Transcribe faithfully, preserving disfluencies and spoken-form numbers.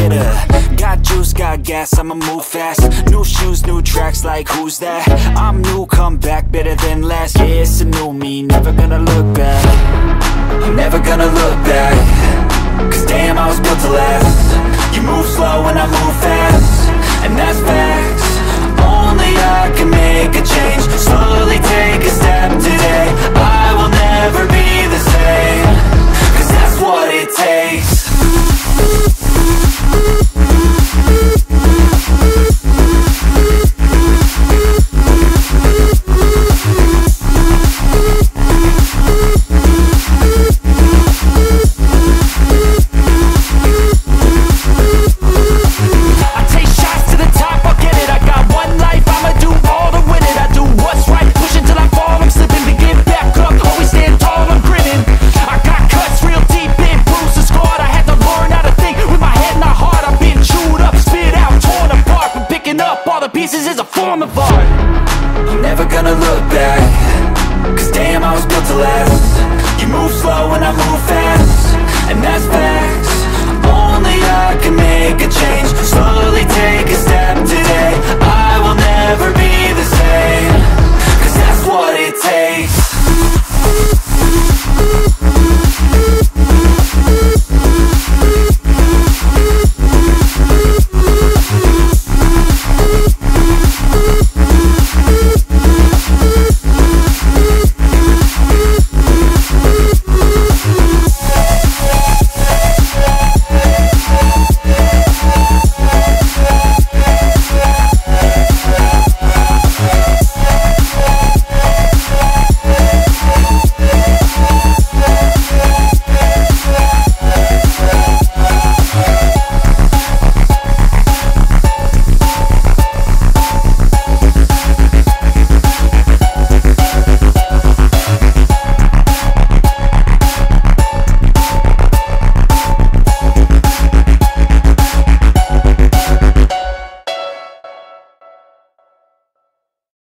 better. Got juice, got gas, I'ma move fast. New shoes, new tracks, like who's that? I'm new, come back, better than last. Yeah, it's a new me, never gonna look back. I'm never gonna look back, cause damn, I was built to last. You move slow and I move fast, and that's facts. Only I can make a change. Slowly take a step today. I will never be the same, cause that's what it takes. Pieces is a form of art. I'm never gonna look back, cause damn, I was built to last.